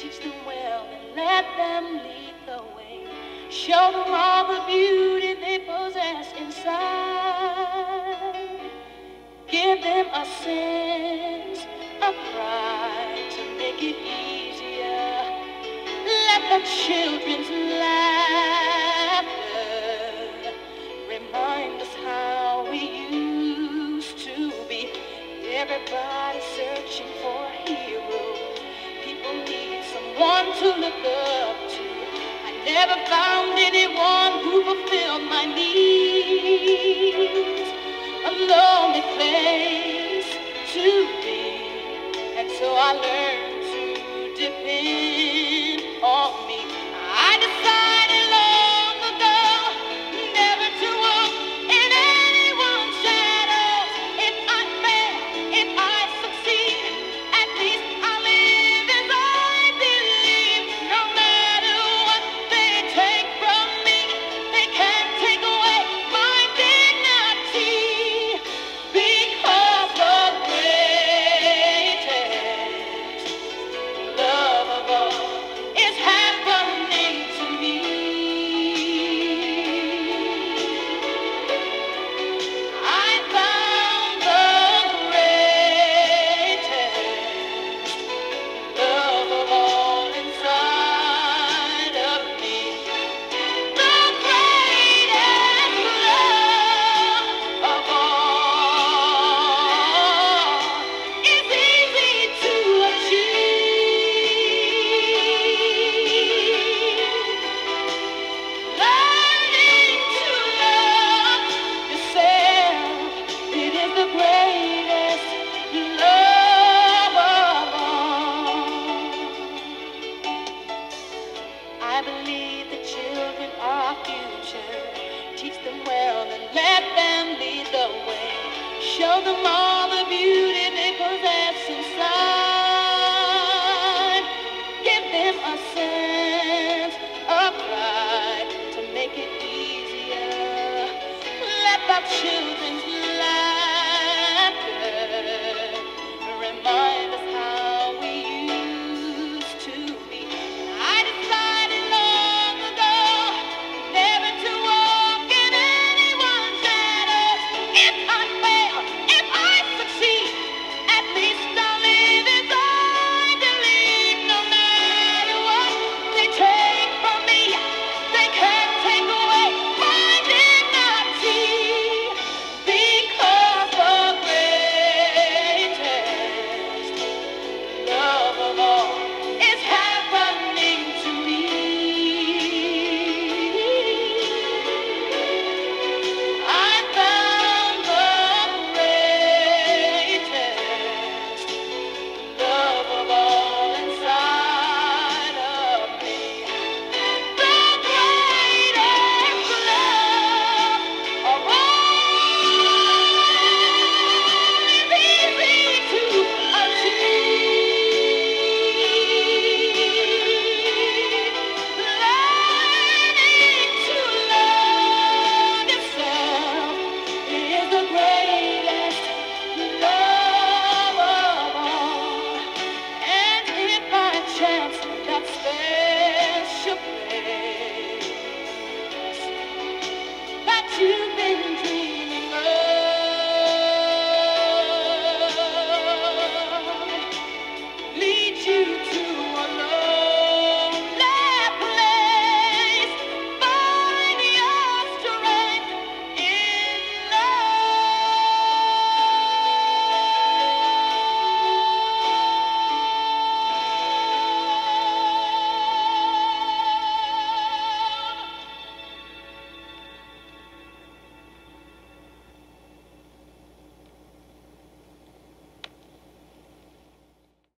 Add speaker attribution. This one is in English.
Speaker 1: Teach them well and let them lead the way. Show them all the beauty they possess inside. Give them a sense of pride to make it easier. Let the children's laughter remind us how we used to be. Everybody searching for a hero. People need someone to look up to. I never found anyone who fulfilled my needs. A lonely place to be, and so I learned to depend on me. I decided long ago never to walk in anyone's shadows. If I fail, if I succeed, at least I live as I believe. No matter what they take from me, they can't take away my dignity. Because the greatest love of all is happening to me. I found the greatest love of all inside of me. The greatest love of all is easy to achieve. Learning to love yourself, it is the greatest love of all. I believe the children are our future. Teach them well and let them lead the way. Show them all the beauty